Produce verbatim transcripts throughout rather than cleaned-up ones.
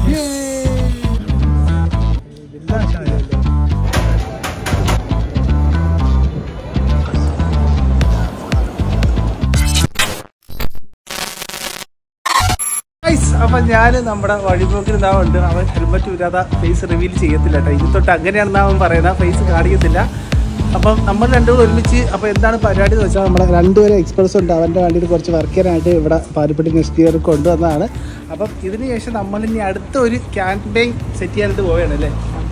അപ്പം ഞാൻ നമ്മുടെ വഴിപോക്കിൽ ഇതാവുണ്ട്. അവൻ ഹെൽമെറ്റ് ഇല്ലാതെ ഫേസ് റിവീൽ ചെയ്യത്തില്ല കേട്ടോ. ഇനി തൊട്ട് അങ്ങനെയാണെന്ന് അവൻ പറയുന്നത്, ഫേസ് കാണിക്കത്തില്ല. അപ്പം നമ്മൾ രണ്ടുപേരും ഒരുമിച്ച് അപ്പോൾ എന്താണ് പരിപാടി എന്ന് വെച്ചാൽ നമ്മുടെ രണ്ടുപേരും എക്സ്പെർട്സ് ഉണ്ട്. അവൻ്റെ വണ്ടിയിൽ കുറച്ച് വർക്ക് ചെയ്യാനായിട്ട് ഇവിടെ പാരിപ്പള്ളി നെക്സ്റ്റ് ഇയർ കൊണ്ടുവന്നതാണ്. അപ്പം ഇതിന് ശേഷം നമ്മൾ ഇനി അടുത്ത ഒരു ക്യാമ്പയിൻ സെറ്റ് ചെയ്യാനായിട്ട് പോവുകയാണ് അല്ലേ?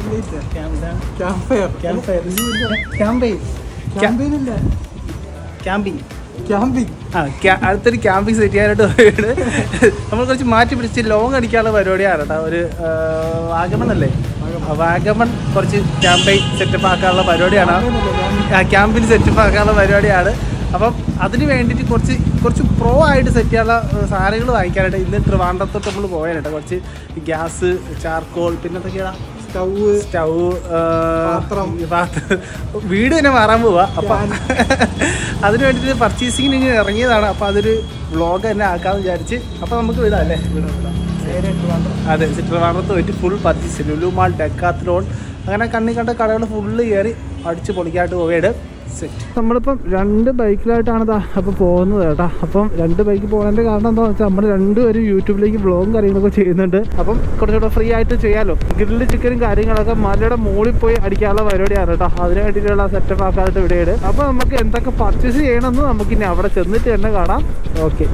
ക്യാമ്പയിൻ ക്യാമ്പയിനില്ല ക്യാമ്പിങ് ക്യാമ്പിങ് ആ അടുത്തൊരു ക്യാമ്പിങ് സെറ്റ് ചെയ്യാനായിട്ട് പോയിട്ട് നമ്മൾ കുറച്ച് മാറ്റി പിടിച്ച് ലോങ് അടിക്കാനുള്ള പരിപാടിയാണ് കേട്ടോ. ഒരു വാഗമൺ അല്ലേ, വാഗമൺ കുറച്ച് ക്യാമ്പയിൻ സെറ്റപ്പ് ആക്കാനുള്ള പരിപാടിയാണ്. ക്യാമ്പിൽ സെറ്റപ്പ് ആക്കാനുള്ള പരിപാടിയാണ്. അപ്പം അതിന് വേണ്ടിയിട്ട് കുറച്ച് കുറച്ച് പ്രോ ആയിട്ട് സെറ്റ് ചെയ്യാനുള്ള സാധനങ്ങൾ വാങ്ങിക്കാനായിട്ട് ഇന്ന് ട്രിവാൻഡ്രത്തോട്ട് നമ്മൾ പോയാലോ. കുറച്ച് ഗ്യാസ്, ചാർക്കോൾ, പിന്നെ എന്തൊക്കെയാണ് സ്റ്റൗവ് സ്റ്റൗവ് പാത്രം വീട് തന്നെ മാറാൻ പോവാ. അപ്പം അതിന് വേണ്ടിയിട്ട് പർച്ചേസിങ്ങിന് ഇങ്ങനെ ഇറങ്ങിയതാണ്. അപ്പോൾ അതൊരു വ്ളോഗ് തന്നെ ആക്കാമെന്ന് വിചാരിച്ച്. അപ്പോൾ നമുക്ക് വിടാം അല്ലേ? അതെ, ട്രിവാൻഡ്രത്ത് പോയിട്ട് full purchase, Lulu mall, Decathlon, അങ്ങനെ കണ്ണി കണ്ട കടകൾ ഫുള്ള് കയറി അടിച്ച് പൊളിക്കാനായിട്ട് പോവുകയാണ്. സെറ്റ്. നമ്മളിപ്പം രണ്ട് ബൈക്കിലായിട്ടാണ് അപ്പോൾ പോകുന്നത് കേട്ടോ. അപ്പം രണ്ട് ബൈക്ക് പോകുന്നതിൻ്റെ കാരണം എന്താണെന്ന് വെച്ചാൽ നമ്മൾ രണ്ടുപേരും യൂട്യൂബിലേക്ക് വ്ളോഗും കാര്യങ്ങളൊക്കെ ചെയ്യുന്നുണ്ട്. അപ്പം കുറച്ചുകൂടെ ഫ്രീ ആയിട്ട് ചെയ്യാമല്ലോ. ഗ്രില്ല് ചിക്കനും കാര്യങ്ങളൊക്കെ മലയുടെ മുകളിൽ പോയി അടിക്കാനുള്ള പരിപാടിയാണ് കേട്ടോ. അതിന് വേണ്ടിയിട്ടുള്ള സെറ്റപ്പ് ആക്കാനായിട്ട് ഇവിടെയാണ്. അപ്പോൾ നമുക്ക് എന്തൊക്കെ പർച്ചേസ് ചെയ്യണമെന്ന് നമുക്കിനി അവിടെ ചെന്നിട്ട് തന്നെ കാണാം. ഓക്കെ,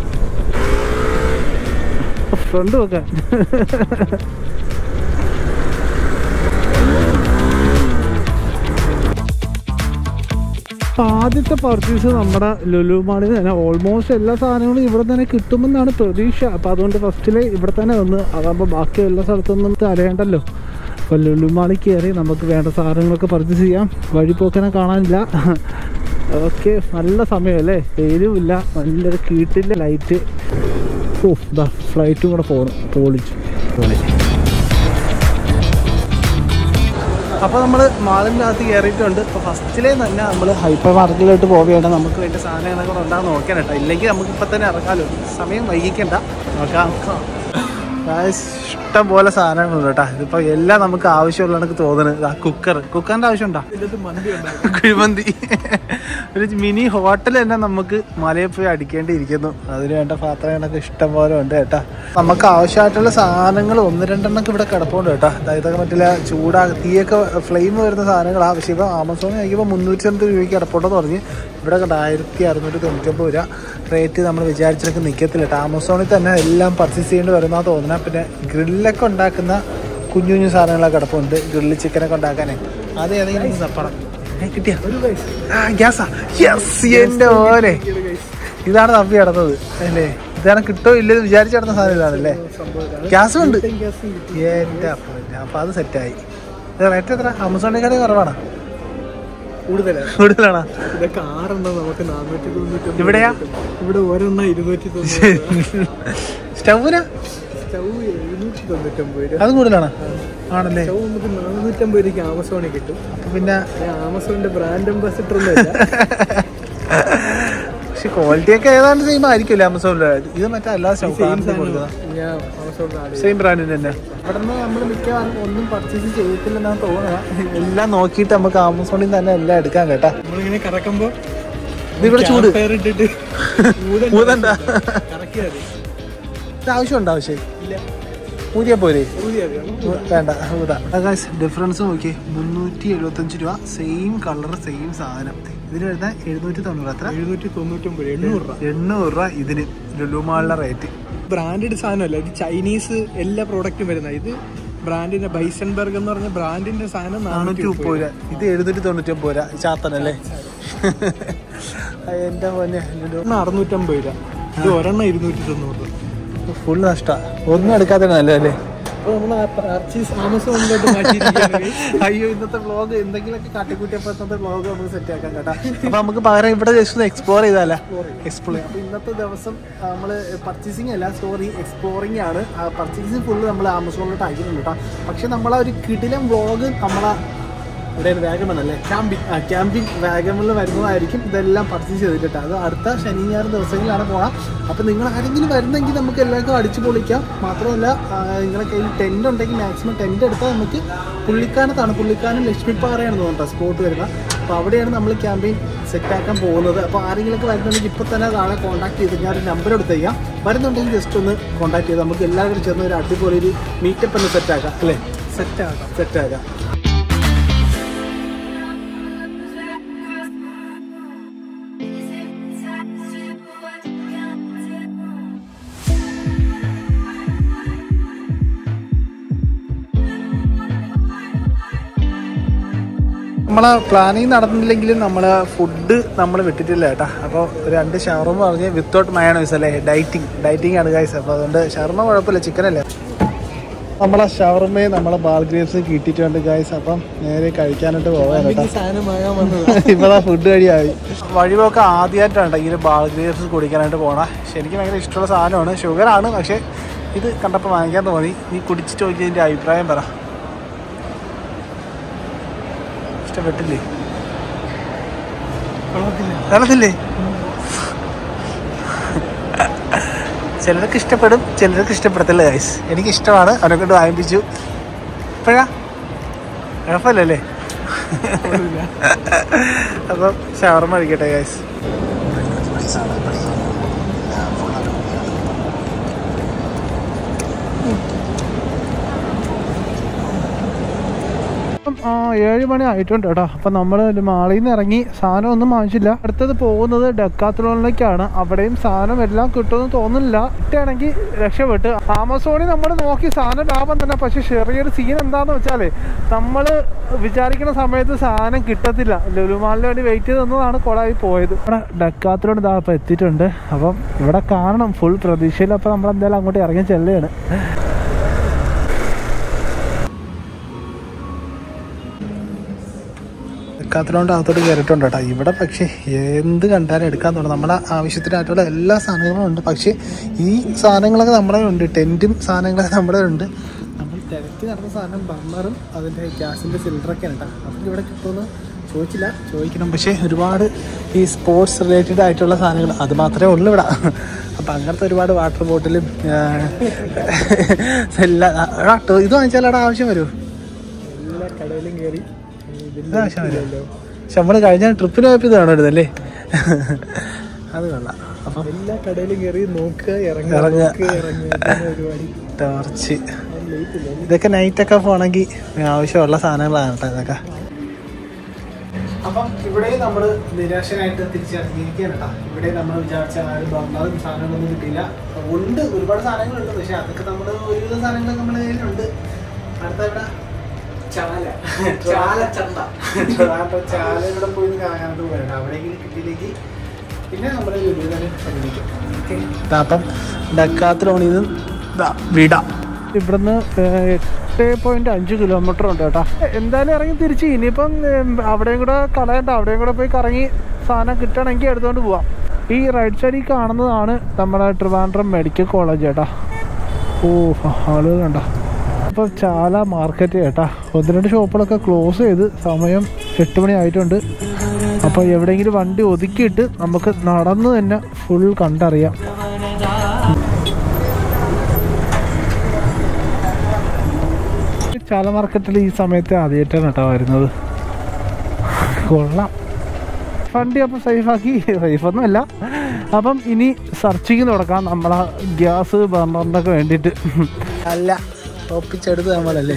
ഫ്രണ്ട് വെക്കാൻ ആദ്യത്തെ പർച്ചേസ് നമ്മുടെ ലുലു മാളിൽ തന്നെ ഓൾമോസ്റ്റ് എല്ലാ സാധനങ്ങളും ഇവിടെ തന്നെ കിട്ടുമെന്നാണ് പ്രതീക്ഷ. അപ്പോൾ അതുകൊണ്ട് ഫസ്റ്റിൽ ഇവിടെ തന്നെ വന്ന് അതാകുമ്പോൾ ബാക്കി എല്ലാ സ്ഥലത്തൊന്നും അറിയണ്ടല്ലോ. അപ്പോൾ ലുലു മാളിൽ കയറി നമുക്ക് വേണ്ട സാധനങ്ങളൊക്കെ പർച്ചേസ് ചെയ്യാം. വഴിപോക്കനെ കാണാനില്ല. ഓക്കെ, നല്ല സമയമല്ലേ, വെയിലും ഇല്ല, നല്ലൊരു കീട്ടില്ല ലൈറ്റ്. ഓ ഇതാ ഫ്ലൈറ്റും കൂടെ പോകണം. പൊളിച്ചു പൊളിച്ച് അപ്പോൾ നമ്മൾ മാളിൻ്റെ അകത്ത് കയറിയിട്ടുണ്ട്. അപ്പോൾ ഫസ്റ്റിലേ തന്നെ നമ്മൾ ഹൈപ്പർ മാർക്കറ്റിലോട്ട് പോവുകയാണ്. നമുക്ക് വേണ്ട സാധനങ്ങളൊക്കെ ഉണ്ടാകുന്ന നോക്കാൻ കേട്ടോ. ഇല്ലെങ്കിൽ നമുക്ക് ഇപ്പം തന്നെ ഇറക്കാമല്ലോ, സമയം വൈകിക്കണ്ട. നോക്കാം. ഇഷ്ടം പോലെ സാധനങ്ങളുണ്ട് കേട്ടോ. ഇതിപ്പോൾ എല്ലാം നമുക്ക് ആവശ്യമുള്ള എനിക്ക് തോന്നുന്നത്. ആ കുക്കർ, കുക്കറിൻ്റെ ആവശ്യമുണ്ടോ? കുഴിമന്തി, ഒരു മിനി ഹോട്ടൽ തന്നെ നമുക്ക് മലയിൽ പോയി അടിക്കേണ്ടിയിരിക്കുന്നു. അതിന് വേണ്ട പാത്രങ്ങളൊക്കെ ഇഷ്ടം പോലെ ഉണ്ട് കേട്ടോ. നമുക്ക് ആവശ്യമായിട്ടുള്ള സാധനങ്ങൾ ഒന്ന് രണ്ടെണ്ണൊക്കെ ഇവിടെ കിടപ്പുണ്ട് കേട്ടോ. ഇതൊക്കെ മറ്റില്ല ചൂടാ തീയൊക്കെ ഫ്ലെയിം വരുന്ന സാധനങ്ങളാണ്. പക്ഷേ ഇപ്പോൾ ആമസോണിൽ കഴിക്കുമ്പോൾ മുന്നൂറ്റി അമ്പത് രൂപയ്ക്ക് കിടപ്പുണ്ടെന്ന് പറഞ്ഞ് ഇവിടെ കണ്ട ആയിരത്തി അറുന്നൂറ്റി തൊണ്ണൂറ്റൊമ്പത് രൂപ റേറ്റ് നമ്മൾ വിചാരിച്ചൊക്കെ നിൽക്കത്തില്ല കേട്ടോ. ആമസോണിൽ തന്നെ എല്ലാം പർച്ചേസ് ചെയ്യേണ്ടി വരുന്നതാണ് തോന്നുന്നത്. പിന്നെ ഗ്രില്ലൊക്കെ ഉണ്ടാക്കുന്ന കുഞ്ഞു കുഞ്ഞു സാധനങ്ങളൊക്കെ കിടപ്പുണ്ട്. ഗ്രില്ല് ചിക്കനൊക്കെ ഉണ്ടാക്കാനേ അത് ഏതെങ്കിലും തപ്പണം. കിട്ടിയ ആ ഗ്യാസാ, യെസ് എൻ്റെ പോലെ. ഇതാണ് തപ്പി കിടന്നത് അല്ലേ? ഇതാണ് കിട്ടോ ഇല്ലെന്ന് വിചാരിച്ച് കിടന്ന സാധനം ഇതാണല്ലേ? ഗ്യാസും ഉണ്ട് എൻ്റെ അപ്പം. അപ്പം അത് സെറ്റായി. റേറ്റ് എത്ര? ആമസോണിനെക്കാളും കുറവാണ്? കൂടുതലാണോ? ഇവിടെയാ? ഇവിടെ ഒരെണ്ണം ഇരുന്നൂറ്റി തൊണ്ണൂറ്. സ്റ്റൗവിനാ? അതും കൂടുതലാണോ? ആണല്ലേ? നമുക്ക് നാനൂറ്റമ്പത് രൂപയ്ക്ക് ആമസോണിൽ കിട്ടും. അപ്പൊ പിന്നെ ആമസോണിന്റെ ബ്രാൻഡ് അംബാസിഡർ ഒന്നുമില്ല. പക്ഷെ ക്വാളിറ്റി ഒക്കെ ഏതാണ്ട് സെയിം ആയിരിക്കുമല്ലേ ആമസോണില്? ഇത് മറ്റേ അല്ലാതെ സെയിം ബ്രാൻഡിന് തന്നെ. അവിടെ നിന്ന് നമ്മൾ മിക്കവാറും ഒന്നും പർച്ചേസ് ചെയ്യത്തില്ലെന്നാണ് തോന്നുന്നത്. എല്ലാം നോക്കിയിട്ട് നമുക്ക് ആമസോണിൽ നിന്ന് തന്നെ എല്ലാം എടുക്കാം കേട്ടാ. നമ്മളിങ്ങനെ കറക്കുമ്പോ ഇവിടെ ചൂട് ഊതണ്ട. ആവശ്യമുണ്ടോ? ആവശ്യം ഇല്ല. ഊതിയാ പോരെ? വേണ്ട, ഊതാ. ഡിഫറൻസ് നോക്കിയേ, മുന്നൂറ്റി എഴുപത്തഞ്ച് രൂപ സെയിം കളർ സെയിം സാധനം. ഇതിന് വരുന്ന എഴുന്നൂറ്റി തൊണ്ണൂറ് എത്ര? എഴുന്നൂറ്റി തൊണ്ണൂറ്റൊമ്പത് എണ്ണൂറ് രൂപ എണ്ണൂറ് രൂപ ഇതിന് ലുലുമാളിലെ റേറ്റ്. ബ്രാൻഡഡ് സാധനമല്ല, ഇത് ചൈനീസ് എല്ലാ പ്രോഡക്റ്റും വരുന്നത്. ഇത് ബ്രാൻഡിന്റെ ബൈസൺബർഗ് എന്ന് പറഞ്ഞ ബ്രാൻഡിന്റെ സാധനം നാനൂറ്റി മുപ്പത് രൂപ. ഇത് എഴുന്നൂറ്റി തൊണ്ണൂറ്റി ഒമ്പത് രൂപ ചാത്തനല്ലേ? എന്റെ പോലെ അറുന്നൂറ്റമ്പത് രൂപ. ഇത് ഒരെണ്ണം ഇരുന്നൂറ്റി തൊണ്ണൂറ് രൂപ. ഫുൾ നഷ്ടമാണ്. ഒന്നും എടുക്കാത്ത നല്ലതല്ലേ? അയ്യോ, ഇന്നത്തെ വ്ളോഗ് എന്തെങ്കിലുമൊക്കെ കാട്ടിക്കൂട്ടിയപ്പോൾ ഇന്നത്തെ വ്ളോഗ് നമുക്ക് സെറ്റ് ആക്കാം കേട്ടോ. അപ്പൊ നമുക്ക് പകരം ഇവിടെ ജസ്റ്റ് ഒന്ന് എക്സ്പ്ലോർ ചെയ്താലേ? എക്സ്പ്ലോർ ചെയ്യാം. അപ്പൊ ഇന്നത്തെ ദിവസം നമ്മൾ പർച്ചേസിങ് അല്ല, സ്റ്റോറി എക്സ്പ്ലോറിംഗ് ആണ്. പർച്ചേസിങ് ഫുള്ള് നമ്മൾ ആമസോണിലോട്ട് അയക്കുന്നുണ്ട് കേട്ടോ. പക്ഷെ നമ്മളെ ഒരു കിടിലം വ്ളോഗ് നമ്മളെ ഇവിടെ വാഗമൺ അല്ലേ, ക്യാമ്പിംഗ് ആ ക്യാമ്പിംഗ് വാഗമണിൽ വരുന്നതായിരിക്കും ഇതെല്ലാം പർച്ചേസ് ചെയ്തിട്ട്. അത് അടുത്ത ശനി ഞായർ ദിവസങ്ങളിലാണ് പോകാം. അപ്പോൾ നിങ്ങൾ ആരെങ്കിലും വരുന്നെങ്കിൽ നമുക്ക് എല്ലാവർക്കും അടിച്ചു പൊളിക്കാം. മാത്രമല്ല നിങ്ങളുടെ കയ്യിൽ ടെൻ്റ് ഉണ്ടെങ്കിൽ മാക്സിമം ടെൻ്റ് എടുത്താൽ നമുക്ക് പുള്ളിക്കാനത്താണ്, പുള്ളിക്കാനം ലക്ഷ്മിപ്പാറയാണ് തോന്നുന്നത് സ്പോട്ട് വരുന്നത്. അപ്പോൾ അവിടെയാണ് നമ്മൾ ക്യാമ്പയിൻ സെറ്റാക്കാൻ പോകുന്നത്. അപ്പോൾ ആരെങ്കിലുമൊക്കെ വരുന്നുണ്ടെങ്കിൽ ഇപ്പോൾ തന്നെ താഴെ കോൺടാക്ട് ചെയ്ത് ഞാൻ ഒരു നമ്പർ എടുത്ത് ചെയ്യാം. വരുന്നുണ്ടെങ്കിൽ ജസ്റ്റ് ഒന്ന് കോൺടാക്ട് ചെയ്ത് നമുക്ക് എല്ലാവരും ചേർന്ന് ഒരു അടിപൊളി ഒരു മീറ്റപ്പ് ഒന്ന് സെറ്റാക്കാം അല്ലേ, സെറ്റാക്കാം സെറ്റാക്കാം നമ്മളെ പ്ലാനിങ് നടന്നില്ലെങ്കിലും നമ്മൾ ഫുഡ് നമ്മൾ വിട്ടിട്ടില്ല കേട്ടോ. അപ്പോൾ രണ്ട് ഷവർമ പറഞ്ഞ് വിത്തൗട്ട് മയോണൈസ് അല്ലേ, ഡയറ്റിങ് ഡയറ്റിംഗ് ആണ് ഗൈസ്. അപ്പോൾ അതുകൊണ്ട് ഷവർമ കുഴപ്പമില്ല, ചിക്കനല്ലേ. നമ്മളെ ഷവർമയെ നമ്മളെ ബാൾ ഗ്രേപ്സ് കിട്ടിയിട്ടുണ്ട് ഗൈസ്. അപ്പം നേരെ കഴിക്കാനായിട്ട് പോകാൻ കേട്ടോ. ഇപ്പോൾ ഫുഡ് കഴിയായി. വഴിവൊക്കെ ആദ്യമായിട്ടാണ് ഇങ്ങനെ ബാൾ ഗ്രേപ്സ് കുടിക്കാനായിട്ട് പോകണം. ശരിക്കും ഭയങ്കര ഇഷ്ടമുള്ള സാധനമാണ്, ഷുഗറാണ്. പക്ഷേ ഇത് കണ്ടപ്പോൾ വാങ്ങിക്കാൻ തോന്നി. നീ കുടിച്ചിട്ട് നോക്കിയതിൻ്റെ അഭിപ്രായം പറ. ഇഷ്ടപ്പെട്ടില്ലേ? കാണത്തില്ലേ? ചിലർക്ക് ഇഷ്ടപ്പെടും, ചിലർക്ക് ഇഷ്ടപ്പെടത്തില്ല ഗൈസ്. എനിക്കിഷ്ടമാണ്, അവനെ കൊണ്ട് വാങ്ങിപ്പിച്ചു. ഇപ്പോഴാ കുഴപ്പമില്ലല്ലേ? അപ്പം ഷവർമ കഴിക്കട്ടെ ഗൈസ്. ആ ഏഴ് മണി ആയിട്ടുണ്ട് കേട്ടോ. അപ്പം നമ്മൾ മാളിൽ നിന്ന് ഇറങ്ങി സാധനം ഒന്നും വാങ്ങിച്ചില്ല. അടുത്തത് പോകുന്നത് ഡെക്കാത്ലോണിലേക്കാണ്. അവിടെയും സാധനം എല്ലാം കിട്ടുമെന്ന് തോന്നുന്നില്ല. കിട്ടുകയാണെങ്കിൽ രക്ഷപ്പെട്ട്. ആമസോണിൽ നമ്മൾ നോക്കി സാധനം ലാഭം തന്നെ. പക്ഷെ ചെറിയൊരു സീൻ എന്താണെന്ന് വെച്ചാൽ നമ്മൾ വിചാരിക്കുന്ന സമയത്ത് സാധനം കിട്ടത്തില്ല. ലുലുമാളിന് വേണ്ടി വെയിറ്റ് ചെയ്ത് നിന്നതാണ് കൊളായി പോയത്. ഇവിടെ ഡെക്കാത്ലോൺ ഇതാ അപ്പം എത്തിയിട്ടുണ്ട്. അപ്പം ഇവിടെ കാണണം ഫുൾ പ്രതീക്ഷയിൽ. അപ്പം നമ്മളെന്തായാലും അങ്ങോട്ട് ഇറങ്ങി ചെല്ലുകയാണ്. ഡെക്കാത്ലോണിൻ്റെ അകത്തോട്ട് കയറിയിട്ടുണ്ട് കേട്ടോ. ഇവിടെ പക്ഷേ എന്ത് കണ്ടാലും എടുക്കാൻ തോന്നും. നമ്മളെ ആവശ്യത്തിനായിട്ടുള്ള എല്ലാ സാധനങ്ങളും ഉണ്ട്. പക്ഷേ ഈ സാധനങ്ങളൊക്കെ നമ്മുടെ ഉണ്ട്, ടെൻറ്റും സാധനങ്ങളൊക്കെ നമ്മുടെ ഉണ്ട്. നമ്മൾ തിരക്കി നടന്ന സാധനം ബർണറും അതിൻ്റെ ഗ്യാസിൻ്റെ സിലിണ്ടറൊക്കെയാണ് കേട്ടോ. അതൊക്കെ ഇവിടെ കിട്ടുമെന്ന് ചോദിച്ചില്ല, ചോദിക്കണം. പക്ഷേ ഒരുപാട് ഈ സ്പോർട്സ് റിലേറ്റഡ് ആയിട്ടുള്ള സാധനങ്ങൾ അത് മാത്രമേ ഉള്ളൂ ഇവിടെ. അപ്പം അങ്ങനത്തെ ഒരുപാട് വാട്ടർ ബോട്ടിലും എല്ലാം ഇത് വാങ്ങിച്ചാൽ അവിടെ ആവശ്യം വരുമോ? എല്ലാ കടയിലും കയറി ആവശ്യം വരുമല്ലോ. പക്ഷെ നമ്മൾ കഴിഞ്ഞ ട്രിപ്പിന് പോയപ്പോൾ ഇത് വേണം ഇടുന്നല്ലേ. അത് കൊള്ളാം. അപ്പം എല്ലാ കടയിലും കയറി നോക്കുക, ഇറങ്ങുക പരിപാടി. ടോർച്ച് ഇതൊക്കെ നൈറ്റൊക്കെ പോകണമെങ്കിൽ ആവശ്യമുള്ള സാധനങ്ങളാണ് കേട്ടോ ഇതൊക്കെ. അപ്പം ഇവിടെ നമ്മൾ നിരാശനായിട്ട് തിരിച്ചിറങ്ങിയിരിക്കുകയാണ് കേട്ടോ. ഇവിടെ നമ്മൾ വിചാരിച്ച ആരും ബർണറും സാധനങ്ങളൊന്നും കിട്ടിയില്ല. ഉണ്ട്, ഒരുപാട് സാധനങ്ങളുണ്ട്. പക്ഷെ അതൊക്കെ നമ്മൾ ഒരുവിധ സാധനങ്ങൾ നമ്മുടെ കയ്യിലുണ്ട്. അടുത്ത ഇവിടെ ചാല ചാല ചന്ത ചാല ഇവിടെ പോയി കാണാനായിട്ട് പോകണ്ട. അവിടെയെങ്കിലും കിട്ടിയില്ലെങ്കിൽ പിന്നെ നമ്മുടെ ലുലു തന്നെ സമീപിക്കും. അപ്പം ഡെക്കാത്ലോണിൽ നിന്ന് വിടാം. ഇവിടുന്ന് എട്ട് പോയിന്റ് അഞ്ച് കിലോമീറ്റർ ഉണ്ട് കേട്ടോ. എന്തായാലും ഇറങ്ങി തിരിച്ച് ഇനിയിപ്പം അവിടെയും കൂടെ കളയണ്ട, അവിടെയും കൂടെ പോയി കറങ്ങി സാധനം കിട്ടണമെങ്കിൽ എടുത്തുകൊണ്ട് പോവാം. ഈ റൈറ്റ് സൈഡിൽ കാണുന്നതാണ് നമ്മുടെ ട്രിവാൻഡ്രം മെഡിക്കൽ കോളേജ് കേട്ടോ. ഓ ആളുകൾ കണ്ടോ. അപ്പോൾ ചാല മാർക്കറ്റ് കേട്ടാ. ഒന്ന് രണ്ട് ഷോപ്പുകളൊക്കെ ക്ലോസ് ചെയ്ത് സമയം എട്ട് മണി ആയിട്ടുണ്ട്. അപ്പോൾ എവിടെയെങ്കിലും വണ്ടി ഒതുക്കിയിട്ട് നമുക്ക് നടന്ന് തന്നെ ഫുൾ കണ്ടറിയാം. ചാല മാർക്കറ്റിൽ ഈ സമയത്ത് ആദ്യമായിട്ടാണ് കേട്ടോ വരുന്നത്. കൊള്ളാം. വണ്ടി അപ്പം സേഫാക്കി, സേഫൊന്നുമല്ല. അപ്പം ഇനി സെർച്ചിങ് തുടക്കാം നമ്മളെ ഗ്യാസ് ബർണറിനൊക്കെ വേണ്ടിയിട്ട്. അല്ല ഒപ്പിച്ചെടുത്ത് നമ്മളല്ലേ.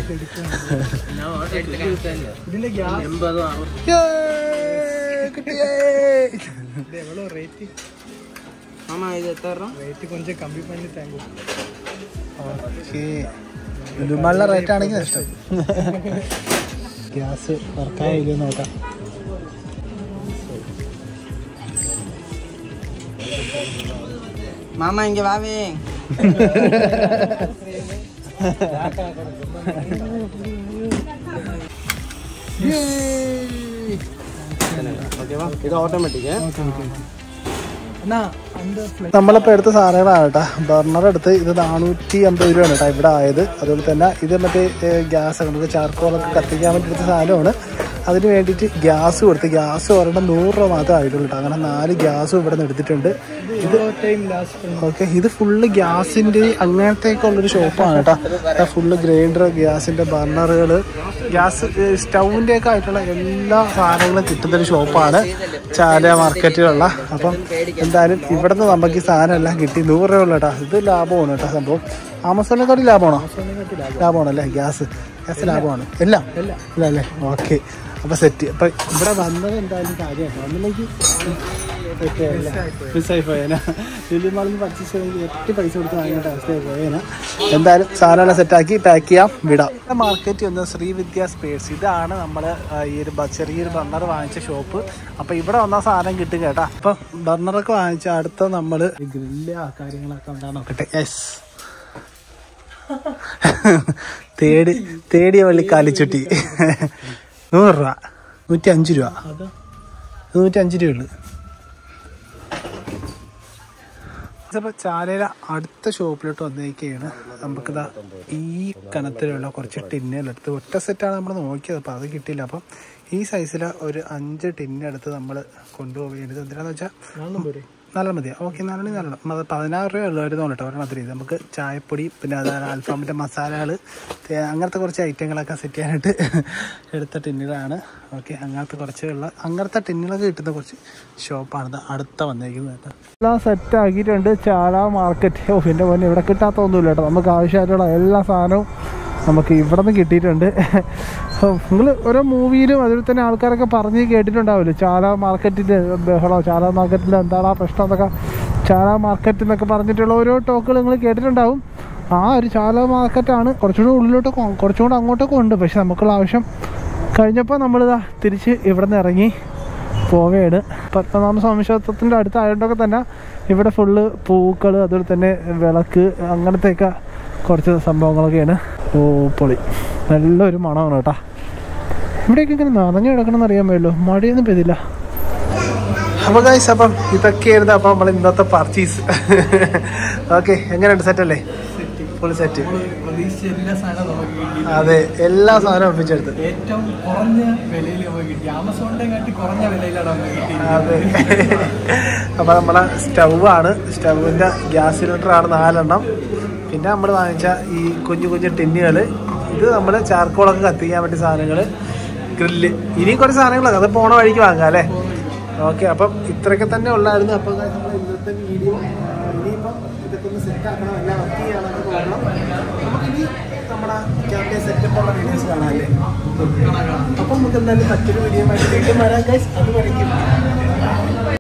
ലുലുമാളിലെ റേറ്റ് ആണെങ്കിൽ നഷ്ടം. ഗ്യാസ് വർക്കായില്ല നോക്കാം. മാമ ഇങ്ങ വാവേ. ഇത് ഓട്ടോമാറ്റിക്. നമ്മളിപ്പോൾ എടുത്ത സാധനങ്ങളാണ് കേട്ടോ. ബർണർ എടുത്ത് ഇത് നാനൂറ്റി അമ്പത് രൂപയാണ് കേട്ടോ ഇവിടെ ആയത്. അതുപോലെ തന്നെ ഇത് മറ്റേ ഗ്യാസ് നമുക്ക് ചാർക്കോളൊക്കെ കത്തിക്കാൻ വേണ്ടി എടുത്ത സാധനമാണ്. അതിന് വേണ്ടിയിട്ട് ഗ്യാസ് കൊടുത്ത് ഗ്യാസ് ഒരെണ്ണം നൂറ് രൂപ മാത്രമേ ആയിട്ടുള്ളൂ കേട്ടോ. അങ്ങനെ നാല് ഗ്യാസും ഇവിടെ നിന്ന് എടുത്തിട്ടുണ്ട്. ഇത് ഓക്കെ, ഇത് ഫുള്ള് ഗ്യാസിൻ്റെ അങ്ങനത്തേക്കുള്ളൊരു ഷോപ്പാണ് കേട്ടോ. ഫുള്ള് ഗ്രൈൻഡർ, ഗ്യാസിൻ്റെ ബർണറുകൾ, ഗ്യാസ് സ്റ്റൗവിൻ്റെ ഒക്കെ ആയിട്ടുള്ള എല്ലാ സാധനങ്ങളും കിട്ടുന്നൊരു ഷോപ്പാണ് ചാല മാർക്കറ്റിലുള്ള. അപ്പം എന്തായാലും ഇവിടെ നിന്ന് നമുക്ക് ഈ സാധനം എല്ലാം കിട്ടി. നൂറ് രൂപ ഉള്ളൂ കേട്ടോ. ഇത് ലാഭമാണ് കേട്ടോ സംഭവം. ആമസോണിനെക്കാട്ടി ലാഭമാണോ? ലാഭമാണല്ലേ ഗ്യാസ്? ഗ്യാസ് ലാഭമാണ് എല്ലാം ഇല്ല അല്ലേ? ഓക്കെ, അപ്പോൾ സെറ്റ്. അപ്പം ഇവിടെ വന്നത് എന്തായാലും കാര്യമാണ്. വന്നിലേക്ക് മിസ്സായി പോയേനാ. ലുലു മാളിൽ നിന്ന് പർച്ചേസ് ചെയ്തെങ്കിൽ ഒറ്റ പൈസ കൊടുത്ത് വാങ്ങിയിട്ട് അവസ്ഥയായി പോയേനാ. എന്തായാലും സാധനമെല്ലാം സെറ്റാക്കി പാക്ക് ചെയ്യാം, വിടാം. മാർക്കറ്റ് വന്ന് ശ്രീവിദ്യ സ്പേസ്. ഇതാണ് നമ്മൾ ഈ ഒരു ചെറിയൊരു ബർണർ വാങ്ങിച്ച ഷോപ്പ്. അപ്പോൾ ഇവിടെ വന്നാൽ സാധനം കിട്ടും കേട്ടോ. അപ്പം ബർണറൊക്കെ വാങ്ങിച്ച അടുത്ത നമ്മൾ ഗ്രില്ല് ആ കാര്യങ്ങളൊക്കെ ഉണ്ടാകും നോക്കട്ടെ. യെസ്, തേടി തേടിയ വള്ളി കാലിച്ചുട്ടി. നൂറ് രൂപ, നൂറ്റി അഞ്ച് രൂപ, നൂറ്റി അഞ്ച് രൂപ ഉള്ളു. അപ്പോൾ ചാലയിലെ അടുത്ത ഷോപ്പിലോട്ട് വന്നേക്കാണ്. നമുക്കിതാ ഈ കനത്തിലുള്ള കുറച്ച് ടിന്നുകളെടുത്ത് ഒറ്റ സെറ്റാണ് നമ്മൾ നോക്കിയത്. അപ്പോൾ അത് കിട്ടിയില്ല. അപ്പം ഈ സൈസിലെ ഒരു അഞ്ച് ടിന്നെടുത്ത് നമ്മൾ കൊണ്ടുപോകുന്നത് എന്തിനാന്ന് വെച്ചാൽ നല്ല മതിയാണ്. ഓക്കെ, നല്ല നല്ല പതിനാറ് രൂപ ഉള്ളവരുന്നു കേട്ടോ ഒരെണ്ണത്തിൽ. നമുക്ക് ചായപ്പൊടി, പിന്നെ അതാണ് അൽഫാമിൻ്റെ മസാലകൾ, അങ്ങനത്തെ കുറച്ച് ഐറ്റങ്ങളൊക്കെ സെറ്റ് ചെയ്യാനായിട്ട് എടുത്ത ടിന്നുകളാണ്. ഓക്കെ, അങ്ങനത്തെ കുറച്ചുള്ള അങ്ങനത്തെ ടിന്നുകളൊക്കെ കിട്ടുന്ന കുറച്ച് ഷോപ്പാണ് അടുത്ത വന്നേക്കുന്നത് കേട്ടോ. എല്ലാം സെറ്റ് ആക്കിയിട്ടുണ്ട് ചാല മാർക്കറ്റ്. ഓ എൻ്റെ പോലെ ഇവിടെ കിട്ടാത്തൊന്നുമില്ല കേട്ടോ. നമുക്ക് ആവശ്യമായിട്ടുള്ള എല്ലാ സാധനവും നമുക്ക് ഇവിടെ നിന്ന് കിട്ടിയിട്ടുണ്ട്. നിങ്ങൾ ഓരോ മൂവിയിലും അതിൽ തന്നെ ആൾക്കാരൊക്കെ പറഞ്ഞ് കേട്ടിട്ടുണ്ടാവില്ലേ ചാല മാർക്കറ്റിൻ്റെ ബഹളോ, ചാല മാർക്കറ്റിൽ എന്താണ് ആ പ്രശ്നം എന്നൊക്കെ, ചാല മാർക്കറ്റ് എന്നൊക്കെ പറഞ്ഞിട്ടുള്ള ഓരോ ടോക്കുകൾ നിങ്ങൾ കേട്ടിട്ടുണ്ടാവും. ആ ഒരു ചാല മാർക്കറ്റാണ്. കുറച്ചുകൂടി ഉള്ളിലോട്ട് കുറച്ചുകൂടി അങ്ങോട്ടൊക്കെ ഉണ്ട്. പക്ഷെ നമുക്കുള്ള ആവശ്യം കഴിഞ്ഞപ്പോൾ നമ്മളിതാ തിരിച്ച് ഇവിടെ നിന്ന് ഇറങ്ങി പോവുകയാണ്. പത്മനാഭ സ്വാമി ക്ഷേത്രത്തിൻ്റെ അടുത്തായതുകൊണ്ടൊക്കെ തന്നെ ഇവിടെ ഫുള്ള് പൂക്കൾ, അതുപോലെ തന്നെ വിളക്ക്, അങ്ങനത്തെയൊക്കെ കുറച്ച് സംഭവങ്ങളൊക്കെയാണ്. ഓ പൊളി, നല്ലൊരു മണമാണ് കേട്ടോ. ഇവിടെയൊക്കെ ഇങ്ങനെ നനഞ്ഞു കിടക്കണമെന്ന് അറിയാൻ പറ്റുമല്ലോ, മഴയൊന്നും പെയ്തില്ല. അപ്പോൾ ഗൈസ്, അപ്പം ഇതൊക്കെയായിരുന്നു അപ്പം നമ്മൾ ഇന്നത്തെ പർച്ചേസ്. ഓക്കെ, എങ്ങനെയുണ്ട്? സെറ്റല്ലേ? Full set. അതെ, എല്ലാ സാധനവും ഒപ്പിച്ചെടുത്ത് ഏറ്റവും കുറഞ്ഞ വിലയിൽ കിട്ടി. ആമസോണിന്റെ കാട്ടി കുറഞ്ഞ വിലയിലാണ് കിട്ടിയത്. അതെ. അപ്പോൾ നമ്മളെ സ്റ്റൗവാണ്, സ്റ്റൗവിൻ്റെ ഗ്യാസ് സിലിണ്ടറാണ് നാലെണ്ണം. പിന്നെ നമ്മൾ വാങ്ങിച്ച ഈ കുഞ്ഞു കുഞ്ഞു ടിന്നുകൾ, ഇത് നമ്മൾ ചാർക്കോളൊക്കെ കത്തിക്കാൻ വേണ്ടി സാധനങ്ങൾ, ഗ്രില്ല്, ഇനിയും കുറച്ച് സാധനങ്ങളൊക്കെ അത് പോണ വഴിക്ക് വാങ്ങാം അല്ലേ? ഓക്കെ, അപ്പം ഇത്രയൊക്കെ തന്നെ ഉള്ളായിരുന്നു. അപ്പോൾ നമ്മൾ ഇന്നത്തെ വീഡിയോ ഇനിയിപ്പം ഇതൊക്കെ ഒന്ന് സെറ്റാക്കണം, എല്ലാം വർക്ക് ചെയ്യാനൊക്കെ തോന്നണം. നമുക്കിനി നമ്മുടെ ക്യാമ്പയിൻ സെറ്റപ്പുള്ള വീഡിയോസ് കാണാം അല്ലേ? അപ്പം നമുക്ക് എന്തായാലും മറ്റൊരു വീഡിയോ ആയിട്ട് വീണ്ടും വരാം ഗൈസ്. അത് വരയ്ക്കും.